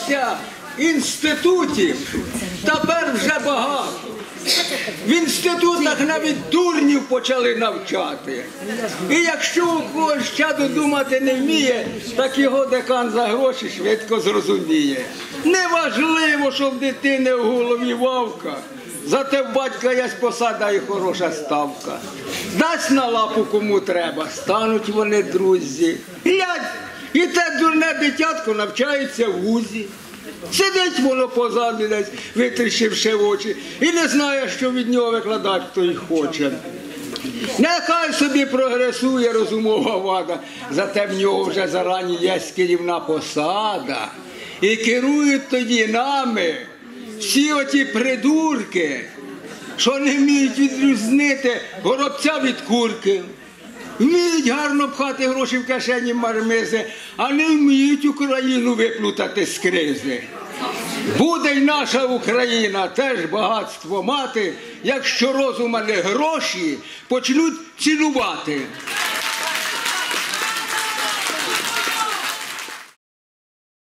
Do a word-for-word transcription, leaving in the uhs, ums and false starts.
навчався інститутів, тепер вже багато. В інститутах навіть дурнів почали навчати. І якщо у когось чадо думати не вміє, так його декан за гроші швидко зрозуміє. Неважливо, що в дитини в голові вавка, зате в батька є посада і хороша ставка. Дасть на лапу кому треба, стануть вони друзі. Глядь, і те дурне дитятко навчається в вузі. Сидить воно позаду десь, витріщивши очі, і не знає, що від нього викладати хто й хоче. Нехай собі прогресує розумова вада, зате в нього вже зарані є керівна посада. І керують тоді нами всі оті придурки, що не вміють відрізнити горобця від курки. Вміють гарно пхати гроші в кишені мармизи, а не вміють Україну виплутати з кризи. Буде й наша Україна теж багатство мати, якщо розума не гроші почнуть цінувати.